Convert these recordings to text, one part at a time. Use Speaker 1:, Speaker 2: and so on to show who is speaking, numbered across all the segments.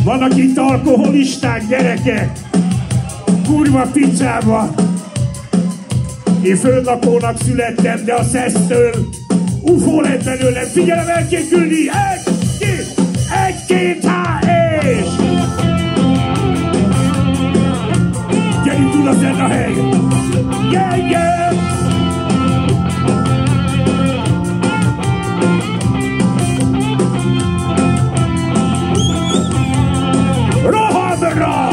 Speaker 1: Vannak itt alkoholisták, gyerekek, kurva picsába. Én földlakónak születtem, de a szesztől UFO lett belőlem. Figyelem, el kell küldni! Egy, két, és! Gyerünk Dunaszerrahely! Yeah, yeah! Rohamra!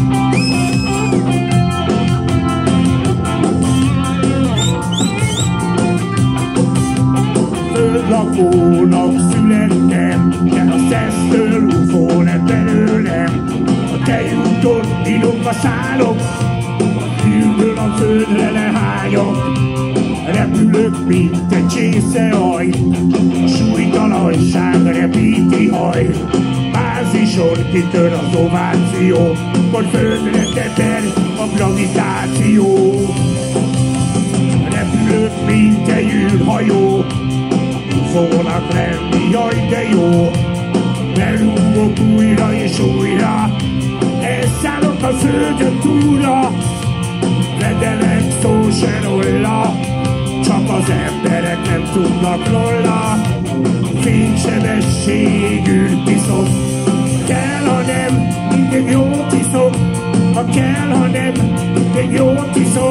Speaker 1: Földlakónak születtem, de a szesztől UFO lett belőlem. A tejúton idomba szállok, a fűből a földre lehányok. Repülök, mint egy csészehaj, a súlytalanság repíti haj. Bázison kitör az ováció, akkor földre teper a gravitáció. Repülök, mint egy űrhajó, UFO-nak lenni, jaj de jó. Berúgok újra és újra, elszállok a földön túlra. Vedelek, szó se róla, csak az emberek nem tudnak róla. Fénysebesség, űrpiszok, kell, ha nem, mindig jó tiszok. Ha kell, ha nem, mindig jó tiszok.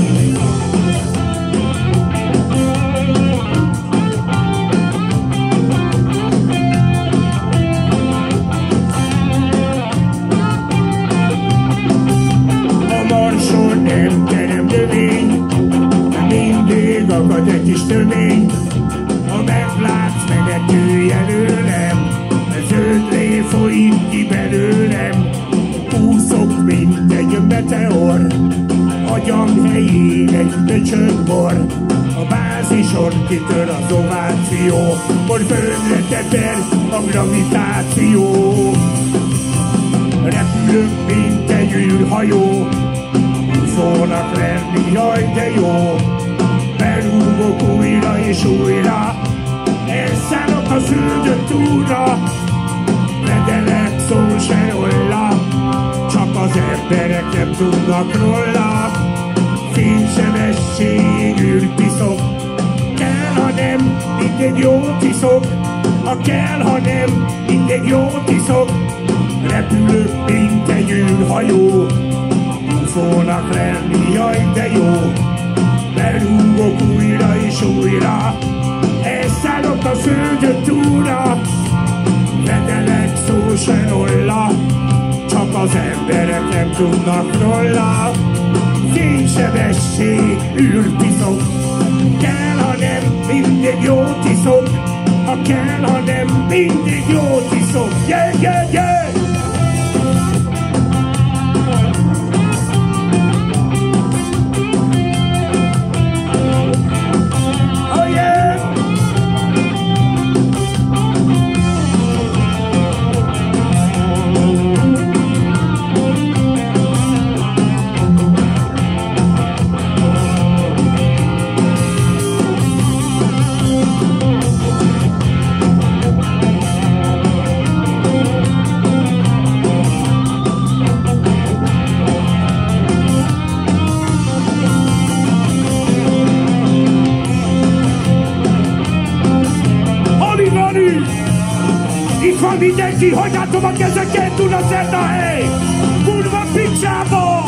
Speaker 1: Nem terem növény, mindig akad egy kis tömény. Ha meglátsz, menekülj előlem, zöldré folyik ki belőlem. Úszok, mint egy meteor, agyam helyén egy pöcsökbor. A bázison kitör az ováció, hogy földre teper a gravitáció. Repülök, mint egy űrhajó, UFO-nak lenni, jaj de jó. Berúgok újra és újra, elszállok a földön túlra. Vedelek, szó se róla, csak az emberek nem tudnak róla. Fénysebesség, űrpiszok, kell, ha nem, mindig jó tiszok. Ha kell, ha nem, mindig jó tiszok. Repülök, mint egy űrhajó, UFO-nak lenni, jaj de jó. Berúgok újra és újra, elszállok a földön túlra. Vedelek, szó se róla, csak az emberek nem tudnak róla. Fénysebesség, űrpiszok, kell, ha nem, mindig jó tiszok. Ha kell, ha nem, mindig jó tiszok. Yeah, yeah, yeah! Itt van mindenki, hagyjátok a kezeket, Dunaszerrahely! Kurva picsába!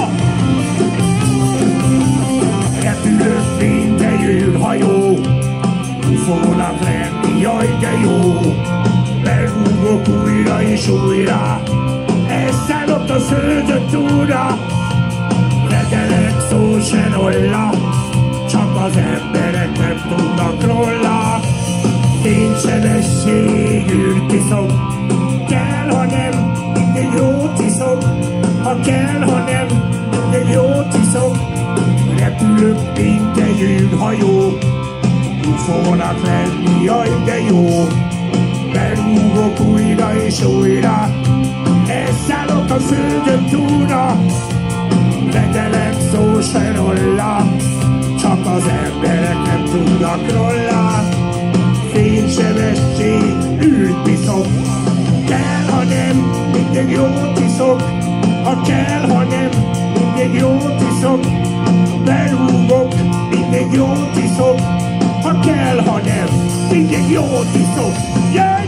Speaker 1: Repülök, mint egy űrhajó, UFO-nak lenni, jaj de jó. Berúgok újra és újra, elszállok a földön túlra. Vedelek, szó se róla, csak az emberek nem tudnak róla. Fénysebesség, űrpiszok, kell, ha nem, mindig jó tiszok. Ha kell, ha nem, mindig jó tiszok. Repülök, mint egy űrhajó, UFO-nak lenni, jaj de jó. Berúgok újra és újra, elszállok a földön túlra. Vedelek, szó se róla, csak az emberek nem tudnak róla. Fénysebesség, űrpiszok, kell, ha nem, mindig jót iszok, ha kell, ha nem, mindig jót iszok, berúgok, mindig jót iszok, ha kell, ha nem, mindig jót iszok, yeah!